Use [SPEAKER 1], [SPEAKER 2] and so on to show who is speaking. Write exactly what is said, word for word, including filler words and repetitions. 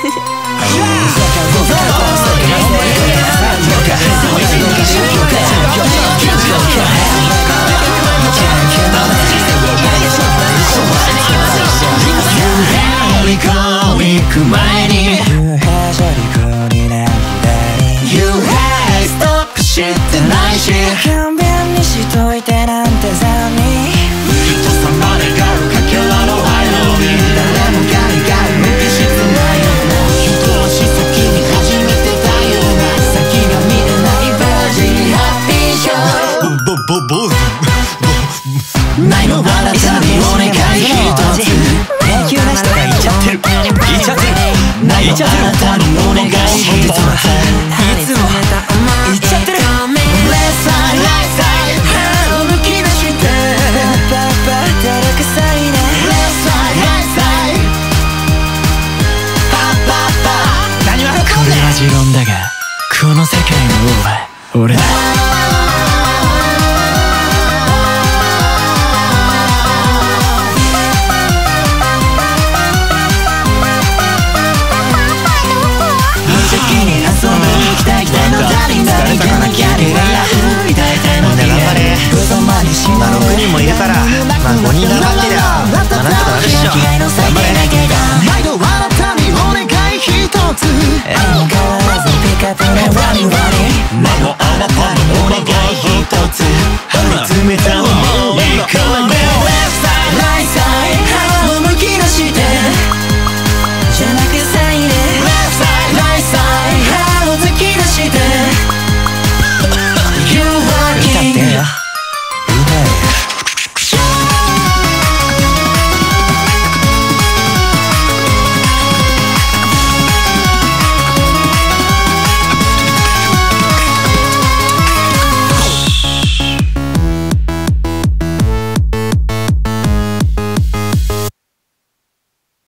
[SPEAKER 1] 行く前に幽閉処理になんで幽閉ストップしてないし勘弁にしといてなんてざに人様でがるかけらの愛のみ誰もガリガリ無機質ないような人をし先に始めてたような先が見えないバージンハッピーショーボボボボないのあなたにお願い一つ永久な人が言っちゃってる言っちゃってる言っちゃってるあなたにお願い一ついつも言っちゃってるレッサイレッサイ歯をむき出してパッパッ照れくさいねレッサイレッサイパッパッパ何笑ってんだよこれは持論だがこの世界の王は俺だ
[SPEAKER 2] まあろくにんもいるからまあごにん頑張ってりゃまあなんとかなるっしょ。